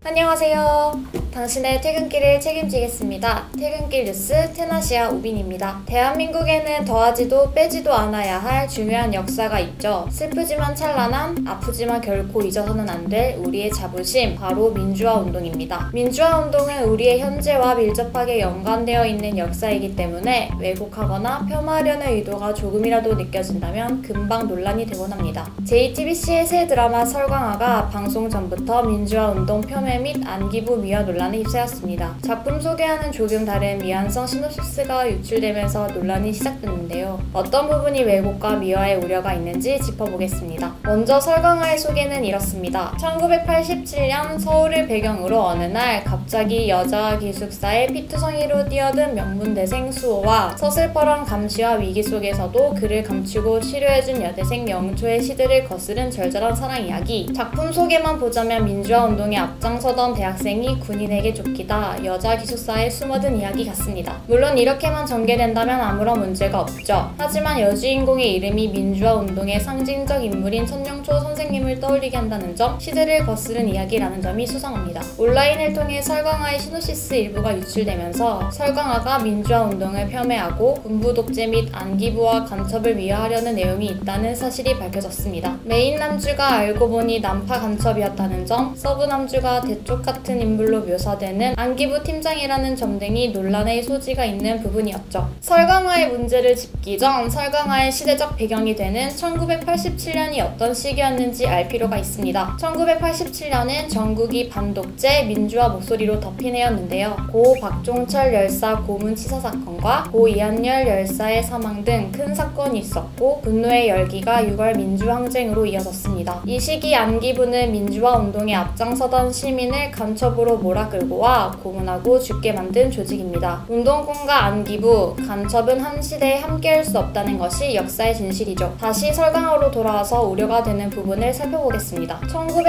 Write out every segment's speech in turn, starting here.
안녕하세요. 당신의 퇴근길을 책임지겠습니다. 퇴근길 뉴스 테나시아 우빈입니다. 대한민국에는 더하지도 빼지도 않아야 할 중요한 역사가 있죠. 슬프지만 찬란한, 아프지만 결코 잊어서는 안 될 우리의 자부심, 바로 민주화 운동입니다. 민주화 운동은 우리의 현재와 밀접하게 연관되어 있는 역사이기 때문에 왜곡하거나 폄하하려는 의도가 조금이라도 느껴진다면 금방 논란이 되곤 합니다. JTBC의 새 드라마 설광화가 방송 전부터 민주화 운동 폄훼 및 안기부 미화 논란에 휩싸였습니다. 작품 소개와는 조금 다른 미완성 시놉시스가 유출되면서 논란이 시작됐는데요. 어떤 부분이 왜곡과 미화의 우려가 있는지 짚어보겠습니다. 먼저 설광화의 소개는 이렇습니다. 1987년 서울을 배경으로 어느 날 갑자기 여자 기숙사에 피투성이로 뛰어든 명문대생 수호와 서슬퍼런 감시와 위기 속에서도 그를 감추고 치료해준 여대생 영초의 시대를 거스른 절절한 사랑 이야기. 작품 소개만 보자면 민주화 운동에 앞장서던 대학생이 군인에게 쫓기다 여자 기숙사에 숨어든 이야기 같습니다. 물론 이렇게만 전개된다면 아무런 문제가 없죠. 하지만 여주인공의 이름이 민주화 운동의 상징적 인물인 천영초 선생님을 떠올리게 한다는 점, 시대를 거스른 이야기라는 점이 수상합니다. 온라인을 통해 설광화의 시놉시스 일부가 유출되면서 설광화가 민주화 운동을 폄훼하고 군부 독재 및 안기부와 간첩을 미화하려는 내용이 있다는 사실이 밝혀졌습니다. 메인 남주가 알고 보니 남파 간첩이었다는 점, 서브 남주가 대쪽 같은 인물로 묘사되는 안기부 팀장이라는 점 등이 논란의 소지가 있는 부분이었죠. 설광화의 문제를 짚기 전 설광화의 시대적 배경이 되는 1987년이 어떤 시기였는지 알 필요가 있습니다. 1987년은 전국이 반독재, 민주화 목소리로 덮인 해였는데요. 고 박종철 열사 고문치사 사건과 고 이한열 열사의 사망 등 큰 사건이 있었고 분노의 열기가 6월 민주항쟁으로 이어졌습니다. 이 시기 안기부는 민주화 운동에 앞장서던 시민을 간첩으로 몰아끌고 와 고문하고 죽게 만든 조직입니다. 운동권과 안기부, 간첩은 한 시대에 함께할 수 없다는 것이 역사의 진실이죠. 다시 설광화로 돌아와서 우려가 되는 부분을 살펴보겠습니다.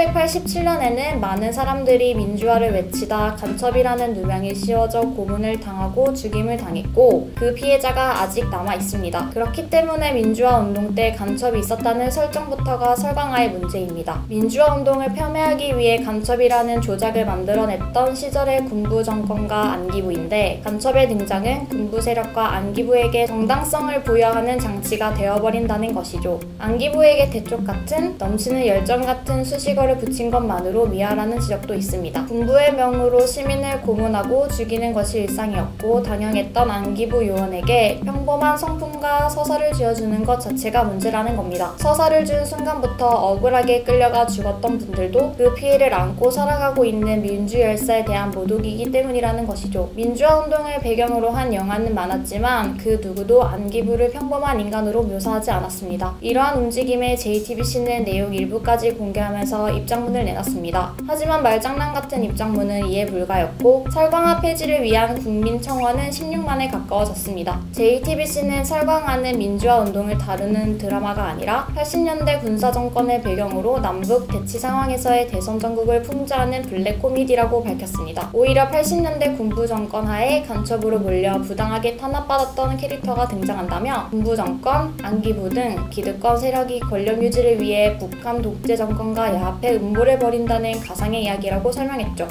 1987년에는 많은 사람들이 민주화를 외치다 간첩이라는 누명이 씌워져 고문을 당하고 죽임을 당했고 그 피해자가 아직 남아 있습니다. 그렇기 때문에 민주화 운동 때 간첩이 있었다는 설정부터가 설광화의 문제입니다. 민주화 운동을 폄훼하기 위해 간첩이라는 조작을 만들어냈던 시절의 군부 정권과 안기부인데 간첩의 등장은 군부 세력과 안기부에게 정당성을 부여하는 장치가 되어버린다는 것이죠. 안기부에게 대쪽 같은 넘치는 열정 같은 수식어를 붙인 것만으로 미화라는 지적도 있습니다. 군부의 명으로 시민을 고문하고 죽이는 것이 일상이었고 당연했던 안기부 요원에게 평범한 성품과 서사를 쥐어주는 것 자체가 문제라는 겁니다. 서사를 준 순간부터 억울하게 끌려가 죽었던 분들도 그 피해를 안고 살아가고 있는 민주 열사에 대한 모독이기 때문이라는 것이죠. 민주화 운동을 배경으로 한 영화는 많았지만 그 누구도 안기부를 평범한 인간으로 묘사하지 않았습니다. 이러한 움직임에 JTBC는 내용 일부까지 공개하면서 입장문을 내놨습니다. 하지만 말장난 같은 입장문은 이해 불가였고 설광화 폐지를 위한 국민청원은 16만에 가까워졌습니다. JTBC는 설광화는 민주화 운동을 다루는 드라마가 아니라 80년대 군사정권을 배경으로 남북 대치 상황에서의 대선 전국을 풍자하는 블랙 코미디라고 밝혔습니다. 오히려 80년대 군부 정권 하에 간첩으로 몰려 부당하게 탄압받았던 캐릭터가 등장한다며 군부 정권, 안기부 등 기득권 세력이 권력 유지를 위해 북한 독재 정권과 야합해 음모를 벌인다는 가상의 이야기라고 설명했죠.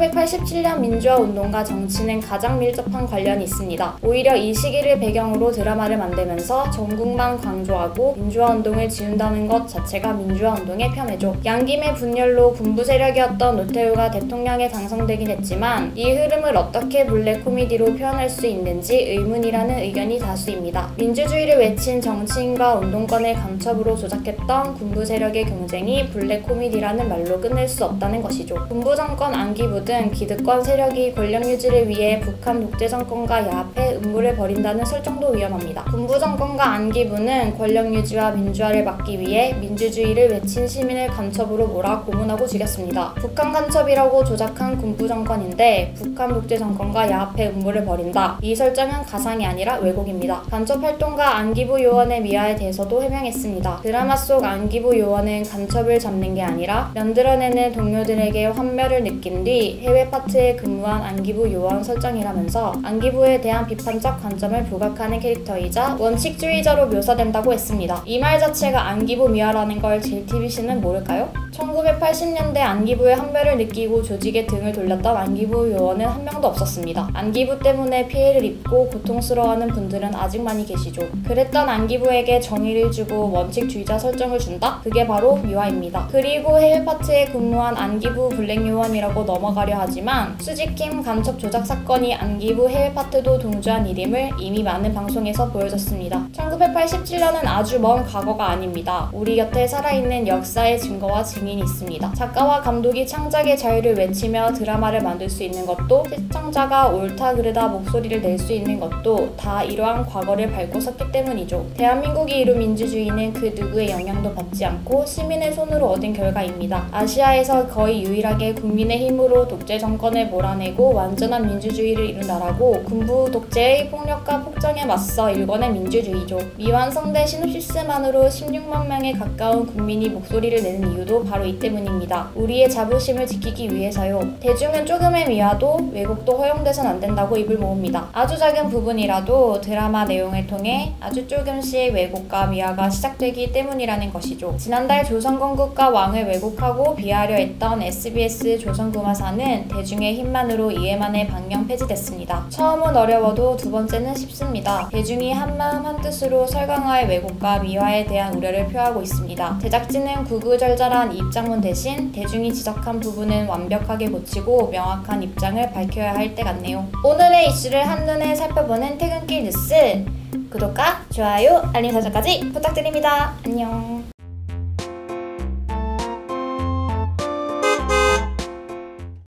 1987년 민주화 운동과 정치는 가장 밀접한 관련이 있습니다. 오히려 이 시기를 배경으로 드라마를 만들면서 전국만 강조하고 민주화 운동을 지운다는 것 자체가 민주화 운동의 폄훼죠. 양김의 분열로 군부 세력이었던 노태우가 대통령에 당선되긴 했지만 이 흐름을 어떻게 블랙 코미디로 표현할 수 있는지 의문이라는 의견이 다수입니다. 민주주의를 외친 정치인과 운동권을 간첩으로 조작했던 군부 세력의 경쟁이 블랙 코미디라는 말로 끝낼 수 없다는 것이죠. 군부 정권 안기부 등 기득권 세력이 권력 유지를 위해 북한 독재 정권과 야합해 음모를 벌인다는 설정도 위험합니다. 군부 정권과 안기부는 권력 유지와 민주화를 막기 위해 민주주의를 외친 시민을 간첩으로 몰아 고문하고 죽였습니다. 북한 간첩이라고 조작한 군부 군부 정권인데 북한 독재 정권과 야합해 음모를 벌인다. 이 설정은 가상이 아니라 왜곡입니다. 간첩 활동가 안기부 요원의 미화에 대해서도 해명했습니다. 드라마 속 안기부 요원은 간첩을 잡는 게 아니라 만들어내는 동료들에게 환멸을 느낀 뒤 해외 파트에 근무한 안기부 요원 설정이라면서 안기부에 대한 비판적 관점을 부각하는 캐릭터이자 원칙주의자로 묘사된다고 했습니다. 이 말 자체가 안기부 미화라는 걸 JTBC는 모를까요? 1980년대 안기부의 환멸을 느끼고 조직의 등을 돌렸던 안기부 요원은 한 명도 없었습니다. 안기부 때문에 피해를 입고 고통스러워하는 분들은 아직 많이 계시죠. 그랬던 안기부에게 정의를 주고 원칙주의자 설정을 준다? 그게 바로 미화입니다. 그리고 해외 파트에 근무한 안기부 블랙 요원이라고 넘어가려 하지만 수지킴 간첩 조작 사건이 안기부 해외 파트도 동조한 일임을 이미 많은 방송에서 보여줬습니다. 1987년은 아주 먼 과거가 아닙니다. 우리 곁에 살아있는 역사의 증거와 증인이 있습니다. 작가와 감독이 창작의 자유를 외치며 드라마를 만들 수 있는 것도, 시청자가 옳다 그르다 목소리를 낼 수 있는 것도 다 이러한 과거를 밟고 섰기 때문이죠. 대한민국이 이룬 민주주의는 그 누구의 영향도 받지 않고 시민의 손으로 얻은 결과입니다. 아시아에서 거의 유일하게 국민의 힘으로 독재 정권을 몰아내고 완전한 민주주의를 이룬 나라고, 군부 독재의 폭력과 폭정에 맞서 일궈낸 민주주의죠. 미완성된 시놉시스만으로 16만 명에 가까운 국민이 목소리를 내는 이유도 바로 이 때문입니다. 우리의 자부심을 지키기 위해서요. 대중은 조금의 미화도 왜곡도 허용돼선 안 된다고 입을 모읍니다. 아주 작은 부분이라도 드라마 내용을 통해 아주 조금씩 왜곡과 미화가 시작되기 때문이라는 것이죠. 지난달 조선건국과 왕을 왜곡하고 비하하려 했던 SBS 조선구마사는 대중의 힘만으로 이해만의 방영 폐지됐습니다. 처음은 어려워도 두 번째는 쉽습니다. 대중이 한마음 한뜻으로 설강화의 왜곡과 미화에 대한 우려를 표하고 있습니다. 제작진은 구구절절한 입장문 대신 대중이 지적한 부분은 완벽하게 고치고 명확한 입장을 밝혀야 할 때 같네요. 오늘의 이슈를 한눈에 살펴보는 퇴근길 뉴스, 구독과 좋아요, 알림 설정까지 부탁드립니다. 안녕.